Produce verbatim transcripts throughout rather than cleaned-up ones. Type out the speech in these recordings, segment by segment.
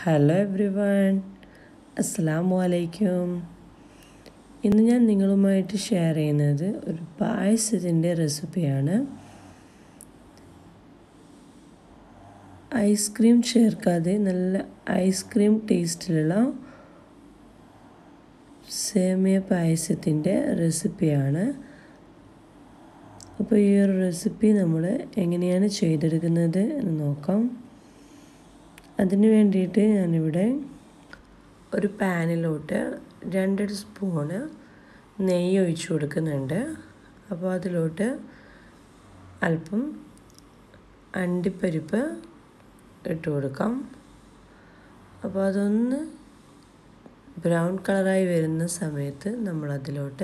Hello every one, അസ്സലാമു അലൈക്കും. ഇന്ന് ഞാൻ നിങ്ങളുമായിട്ട് ഷെയർ ചെയ്യുന്നത് ഒരു പായസത്തിൻ്റെ റെസിപ്പിയാണ്. ഐസ്ക്രീം ചേർക്കാതെ നല്ല ഐസ്ക്രീം ടേസ്റ്റിലുള്ള സേമിയ പായസത്തിൻ്റെ റെസിപ്പിയാണ്. അപ്പോൾ ഈ ഒരു റെസിപ്പി നമ്മൾ എങ്ങനെയാണ് ചെയ്തെടുക്കുന്നത് എന്ന് നോക്കാം. അതിന് വേണ്ടിയിട്ട് ഞാനിവിടെ ഒരു പാനിലോട്ട് രണ്ട് സ്പൂണ് നെയ്യ് ഒഴിച്ചു കൊടുക്കുന്നുണ്ട്. അപ്പോൾ അതിലോട്ട് അല്പം അണ്ടിപ്പരിപ്പ് ഇട്ട് കൊടുക്കാം. അപ്പോൾ അതൊന്ന് ബ്രൗൺ കളറായി വരുന്ന സമയത്ത് നമ്മളതിലോട്ട്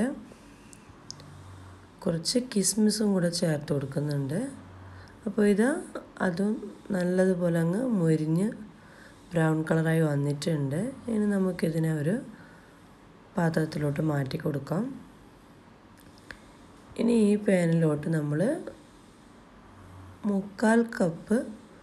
കുറച്ച് കിസ്മിസും കൂടെ ചേർത്ത് കൊടുക്കുന്നുണ്ട്. അപ്പോൾ ഇത് അതും നല്ലതുപോലെ അങ്ങ് മൊരിഞ്ഞ് ബ്രൗൺ കളറായി വന്നിട്ടുണ്ട്. ഇനി നമുക്കിതിനെ ഒരു പാത്രത്തിലോട്ട് മാറ്റി കൊടുക്കാം. ഇനി ഈ പാനിലോട്ട് നമ്മൾ മുക്കാൽ കപ്പ്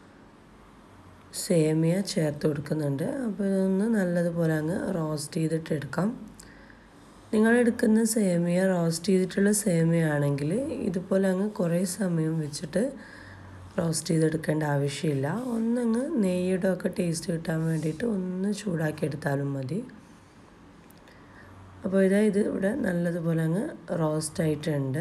സേമിയ ചേർത്ത് കൊടുക്കുന്നുണ്ട്. അപ്പോൾ ഇതൊന്ന് നല്ലതുപോലെ അങ്ങ് റോസ്റ്റ് ചെയ്തിട്ട് എടുക്കാം. നിങ്ങളെടുക്കുന്ന സേമിയ റോസ്റ്റ് ചെയ്തിട്ടുള്ള സേമിയ ആണെങ്കിൽ ഇതുപോലെ അങ്ങ് കുറേ സമയം വെച്ചിട്ട് റോസ്റ്റ് ചെയ്തെടുക്കേണ്ട ആവശ്യമില്ല. ഒന്നങ്ങ് നെയ്യുടെ ഒക്കെ ടേസ്റ്റ് കിട്ടാൻ വേണ്ടിയിട്ട് ഒന്ന് ചൂടാക്കി എടുത്താലും മതി. അപ്പോൾ ഇതാ ഇത് ഇവിടെ നല്ലതുപോലെ അങ്ങ് റോസ്റ്റ് ആയിട്ടുണ്ട്.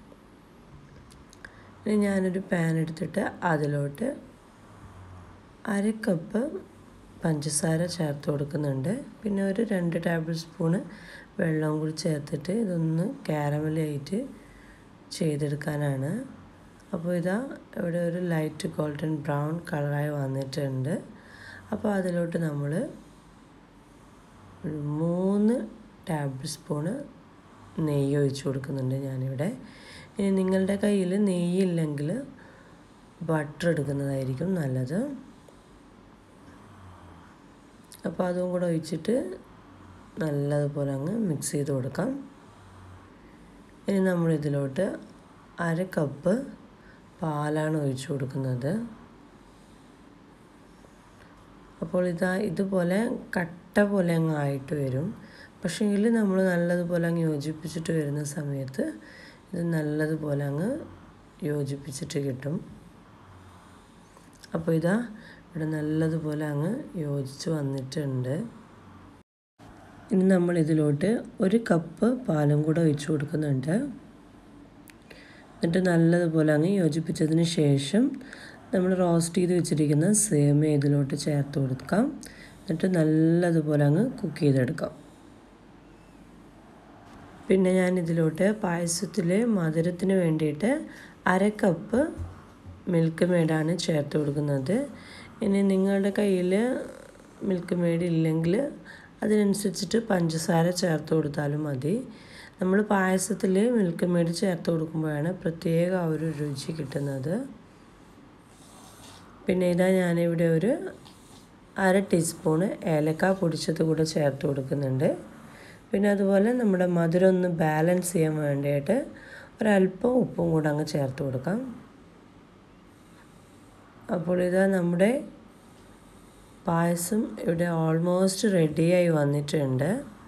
ഇനി ഞാനൊരു പാൻ എടുത്തിട്ട് അതിലോട്ട് അര കപ്പ് പഞ്ചസാര ചേർത്ത് കൊടുക്കുന്നുണ്ട്. പിന്നെ ഒരു രണ്ട് ടേബിൾ സ്പൂണ് വെള്ളം കൂടി ചേർത്തിട്ട് ഇതൊന്ന് കാരമലായിട്ട് ചെയ്തെടുക്കാനാണ്. അപ്പോൾ ഇതാ ഇവിടെ ഒരു ലൈറ്റ് ഗോൾഡൻ ബ്രൗൺ കളറായി വന്നിട്ടുണ്ട്. അപ്പോൾ അതിലോട്ട് നമ്മൾ ഒരു മൂന്ന് ടേബിൾ സ്പൂണ് നെയ്യ് ഒഴിച്ച് കൊടുക്കുന്നുണ്ട് ഞാനിവിടെ. ഇനി നിങ്ങളുടെ കയ്യിൽ നെയ്യില്ലെങ്കിൽ ബട്ടർ എടുക്കുന്നതായിരിക്കും നല്ലത്. അപ്പോൾ അതും കൂടെ ഒഴിച്ചിട്ട് നല്ലതുപോലെ അങ്ങ് മിക്സ് ചെയ്ത് കൊടുക്കാം. ഇനി നമ്മളിതിലോട്ട് അര കപ്പ് പാലാണ് ഒഴിച്ചു കൊടുക്കുന്നത്. അപ്പോൾ ഇതാ ഇതുപോലെ കട്ട പോലെ അങ്ങ് ആയിട്ട് വരും. പക്ഷേങ്കിൽ നമ്മൾ നല്ലതുപോലെ അങ്ങ് യോജിപ്പിച്ചിട്ട് വരുന്ന സമയത്ത് ഇത് നല്ലതുപോലെ അങ്ങ് യോജിപ്പിച്ചിട്ട് കിട്ടും. അപ്പോൾ ഇതാ ഇവിടെ നല്ലതുപോലെ അങ്ങ് യോജിച്ച് വന്നിട്ടുണ്ട്. ഇനി നമ്മൾ ഇതിലോട്ട് ഒരു കപ്പ് പാലും കൂടെ ഒഴിച്ചു കൊടുക്കുന്നുണ്ട്. എന്നിട്ട് നല്ലതുപോലെ അങ്ങ് യോജിപ്പിച്ചതിന് ശേഷം നമ്മൾ റോസ്റ്റ് ചെയ്ത് വെച്ചിരിക്കുന്ന സേമിയ ഇതിലോട്ട് ചേർത്ത് കൊടുക്കാം. എന്നിട്ട് നല്ലതുപോലെ അങ്ങ് കുക്ക് ചെയ്തെടുക്കാം. പിന്നെ ഞാൻ ഇതിലോട്ട് പായസത്തിലെ മധുരത്തിന് വേണ്ടിയിട്ട് അര കപ്പ് മിൽക്ക് മെയ്ഡാണ് ചേർത്ത് കൊടുക്കുന്നത്. ഇനി നിങ്ങളുടെ കയ്യിൽ മിൽക്ക് മെയ്ഡ് ഇല്ലെങ്കിൽ അതിനനുസരിച്ചിട്ട് പഞ്ചസാര ചേർത്ത് കൊടുത്താലും മതി. നമ്മൾ പായസത്തിൽ മിൽക്ക് മെയ്ഡ് ചേർത്ത് കൊടുക്കുമ്പോഴാണ് പ്രത്യേക ആ ഒരു രുചി കിട്ടുന്നത്. പിന്നെ ഇതാ ഞാനിവിടെ ഒരു അര ടീസ്പൂണ് ഏലക്ക പൊടിച്ചത് കൂടെ ചേർത്ത് കൊടുക്കുന്നുണ്ട്. പിന്നെ അതുപോലെ നമ്മുടെ മധുരം ഒന്ന് ബാലൻസ് ചെയ്യാൻ വേണ്ടിയിട്ട് ഒരല്പം ഉപ്പും കൂടെ അങ്ങ് ചേർത്ത് കൊടുക്കാം. അപ്പോൾ ഇതാ നമ്മുടെ പായസം ഇവിടെ ഓൾമോസ്റ്റ് റെഡിയായി വന്നിട്ടുണ്ട്.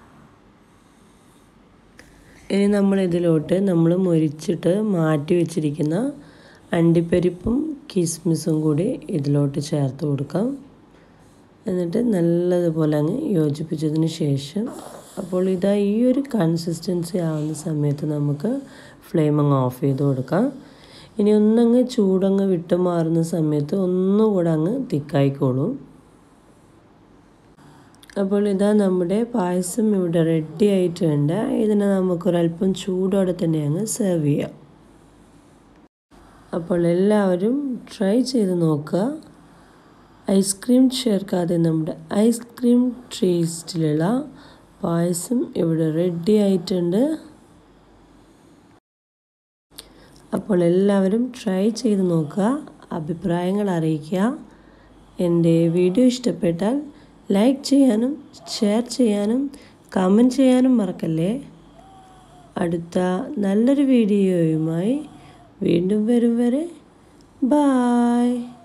ഇനി നമ്മൾ ഇതിലോട്ട് നമ്മൾ മൊരിച്ചിട്ട് മാറ്റി വെച്ചിരിക്കുന്ന അണ്ടിപ്പരിപ്പും കിസ്മിസും കൂടി ഇതിലോട്ട് ചേർത്ത് കൊടുക്കാം. എന്നിട്ട് നല്ലതുപോലെ അങ്ങ് യോജിപ്പിച്ചതിന് ശേഷം അപ്പോൾ ഇതാ ഈ ഒരു കൺസിസ്റ്റൻസി ആവുന്ന സമയത്ത് നമുക്ക് ഫ്ലെയിം അങ്ങ് ഓഫ് ചെയ്ത് കൊടുക്കാം. ഇനി ഒന്നങ്ങ് ചൂടങ്ങ് വിട്ട് മാറുന്ന സമയത്ത് ഒന്നുകൂടെ അങ്ങ് തിക്കായിക്കോളും. അപ്പോൾ ഇതാ നമ്മുടെ പായസം ഇവിടെ റെഡി ആയിട്ടുണ്ട്. ഇതിനെ നമുക്കൊരല്പം ചൂടോടെ തന്നെ അങ്ങ് സെർവ് ചെയ്യാം. അപ്പോൾ എല്ലാവരും ട്രൈ ചെയ്ത് നോക്കുക. ഐസ്ക്രീം ചേർക്കാതെ നമ്മുടെ ഐസ്ക്രീം ടേസ്റ്റിലുള്ള പായസം ഇവിടെ റെഡി ആയിട്ടുണ്ട്. അപ്പോൾ എല്ലാവരും ട്രൈ ചെയ്ത് നോക്കുക, അഭിപ്രായങ്ങൾ അറിയിക്കുക. എൻ്റെ വീഡിയോ ഇഷ്ടപ്പെട്ടാൽ ലൈക്ക് ചെയ്യാനും ഷെയർ ചെയ്യാനും കമൻറ്റ് ചെയ്യാനും മറക്കല്ലേ. അടുത്ത നല്ലൊരു വീഡിയോയുമായി വീണ്ടും വരും വരെ ബായ്.